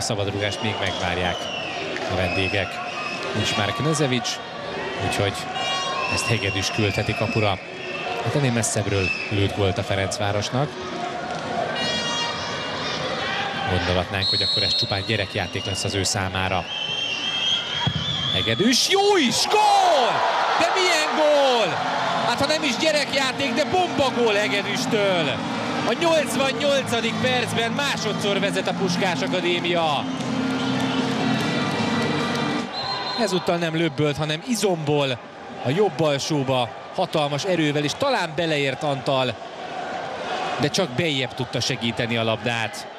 szabadrúgást még megvárják a vendégek. Nincs már Knezevics, úgyhogy ezt Hegedűs küldheti kapura. Hát ennél messzebbről lőtt gólt a Ferencvárosnak. Gondolhatnánk, hogy akkor ez csupán gyerekjáték lesz az ő számára. Hegedűs, jó is, gól! De milyen gól! Hát ha nem is gyerekjáték, de bombagól Hegedűstől. A 88. percben másodszor vezet a Puskás Akadémia. Ezúttal nem löbbölt, hanem izomból a jobb alsóba, hatalmas erővel, és talán beleért Antal, de csak bejjebb tudta segíteni a labdát.